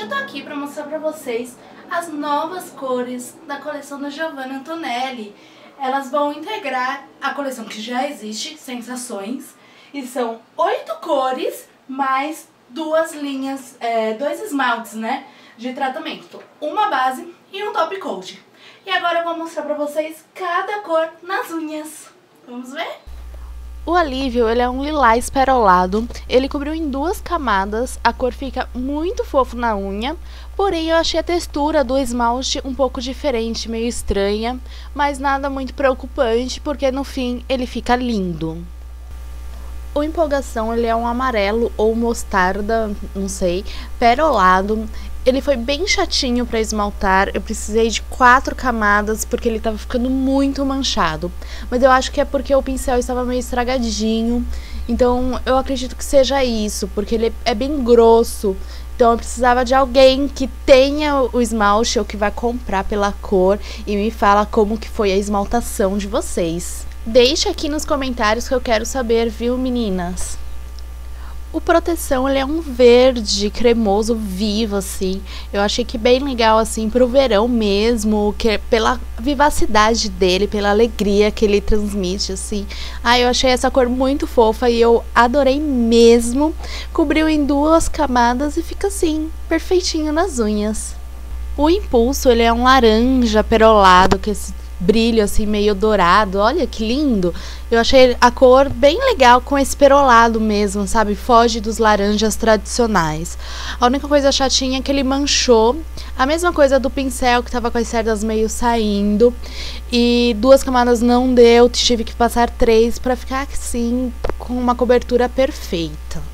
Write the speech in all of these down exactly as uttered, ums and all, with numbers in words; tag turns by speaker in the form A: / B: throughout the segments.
A: Hoje eu tô aqui pra mostrar pra vocês as novas cores da coleção da Giovanna Antonelli. Elas vão integrar a coleção que já existe, Sensações, e são oito cores mais duas linhas, é, dois esmaltes, né, de tratamento, uma base e um top coat. E agora eu vou mostrar pra vocês cada cor nas unhas. Vamos ver?
B: O Alívio, ele é um lilás perolado, ele cobriu em duas camadas, a cor fica muito fofo na unha, porém eu achei a textura do esmalte um pouco diferente, meio estranha, mas nada muito preocupante, porque no fim ele fica lindo. O Empolgação, ele é um amarelo ou mostarda, não sei, perolado. Ele foi bem chatinho para esmaltar, eu precisei de quatro camadas porque ele estava ficando muito manchado. Mas eu acho que é porque o pincel estava meio estragadinho, então eu acredito que seja isso, porque ele é bem grosso. Então eu precisava de alguém que tenha o esmalte ou que vai comprar pela cor e me fala como que foi a esmaltação de vocês. Deixa aqui nos comentários que eu quero saber, viu, meninas? O Proteção, ele é um verde cremoso vivo, assim. Eu achei que bem legal, assim, pro verão mesmo, que é pela vivacidade dele, pela alegria que ele transmite, assim. Ah, eu achei essa cor muito fofa e eu adorei mesmo. Cobriu em duas camadas e fica assim, perfeitinho nas unhas. O Impulso, ele é um laranja perolado, que esse brilho assim meio dourado, olha que lindo. Eu achei a cor bem legal com esse perolado mesmo, sabe, foge dos laranjas tradicionais. A única coisa chatinha é que ele manchou, a mesma coisa do pincel que tava com as cerdas meio saindo, e duas camadas não deu, tive que passar três para ficar assim com uma cobertura perfeita.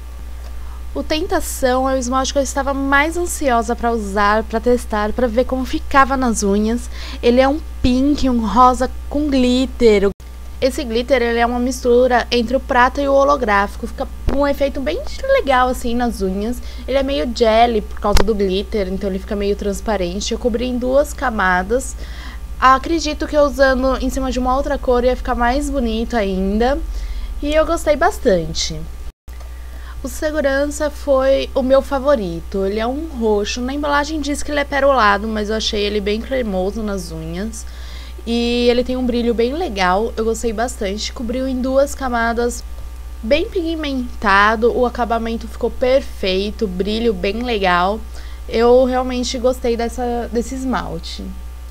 B: O Tentação é o esmalte que eu estava mais ansiosa para usar, para testar, para ver como ficava nas unhas. Ele é um pink, um rosa com glitter. Esse glitter, ele é uma mistura entre o prata e o holográfico. Fica um efeito bem legal assim nas unhas. Ele é meio jelly por causa do glitter, então ele fica meio transparente. Eu cobri em duas camadas. Acredito que usando em cima de uma outra cor ia ficar mais bonito ainda. E eu gostei bastante. O Segurança foi o meu favorito, ele é um roxo, na embalagem diz que ele é perolado, mas eu achei ele bem cremoso nas unhas. E ele tem um brilho bem legal, eu gostei bastante, cobriu em duas camadas, bem pigmentado, o acabamento ficou perfeito, brilho bem legal. Eu realmente gostei dessa, desse esmalte.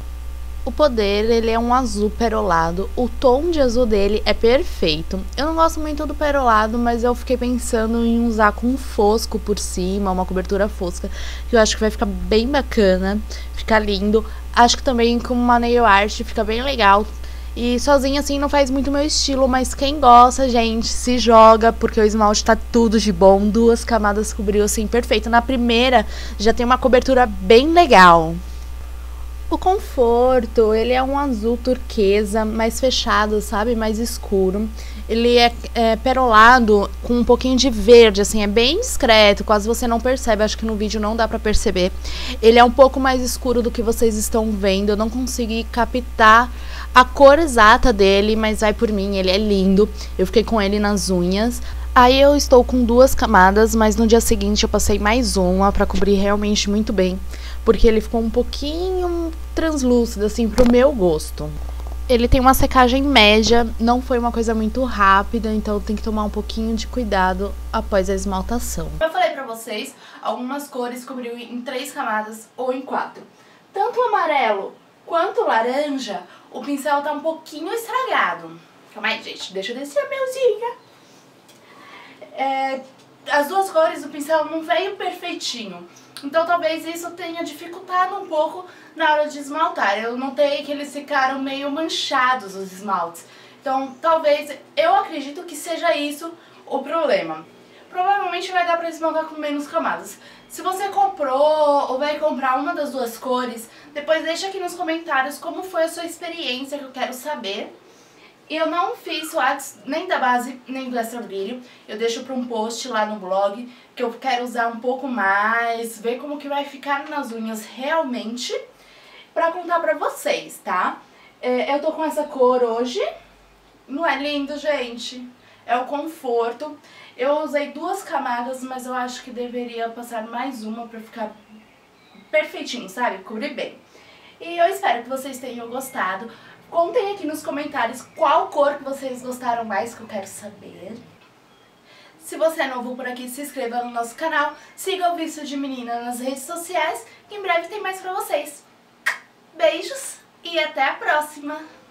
B: O Poder, ele é um azul perolado, o tom de azul dele é perfeito. Eu não gosto muito do perolado, mas eu fiquei pensando em usar com um fosco por cima, uma cobertura fosca, que eu acho que vai ficar bem bacana, fica lindo. Acho que também com uma nail art fica bem legal. E sozinha assim não faz muito meu estilo, mas quem gosta, gente, se joga, porque o esmalte tá tudo de bom. Duas camadas cobriu assim perfeito. Na primeira já tem uma cobertura bem legal. O Conforto, ele é um azul turquesa, mais fechado, sabe, mais escuro. Ele é, é perolado com um pouquinho de verde, assim, é bem discreto, quase você não percebe, acho que no vídeo não dá pra perceber. Ele é um pouco mais escuro do que vocês estão vendo, eu não consegui captar a cor exata dele, mas vai por mim, ele é lindo. Eu fiquei com ele nas unhas. Aí eu estou com duas camadas, mas no dia seguinte eu passei mais uma pra cobrir realmente muito bem, porque ele ficou um pouquinho translúcido, assim, pro meu gosto. Ele tem uma secagem média, não foi uma coisa muito rápida, então tem que tomar um pouquinho de cuidado após a esmaltação.
A: Eu falei pra vocês, algumas cores cobriu em três camadas ou em quatro. Tanto o amarelo quanto o laranja, o pincel tá um pouquinho estragado. Calma aí, gente, deixa eu descer a meuzinha. É, as duas cores do pincel não veio perfeitinho, então talvez isso tenha dificultado um pouco na hora de esmaltar. Eu notei que eles ficaram meio manchados, os esmaltes, então talvez, eu acredito que seja isso o problema. Provavelmente vai dar pra esmaltar com menos camadas. Se você comprou ou vai comprar uma das duas cores, depois deixa aqui nos comentários como foi a sua experiência, que eu quero saber. Eu não fiz wax nem da base, nem do extra brilho. Eu deixo para um post lá no blog, que eu quero usar um pouco mais, ver como que vai ficar nas unhas realmente, pra contar pra vocês, tá? É, eu tô com essa cor hoje. Não é lindo, gente? é o conforto. Eu usei duas camadas, mas eu acho que deveria passar mais uma pra ficar perfeitinho, sabe? Cobrir bem. E eu espero que vocês tenham gostado. Contem aqui nos comentários qual cor que vocês gostaram mais, que eu quero saber. Se você é novo por aqui, se inscreva no nosso canal, siga o Vício de Menina nas redes sociais, que em breve tem mais pra vocês. Beijos e até a próxima!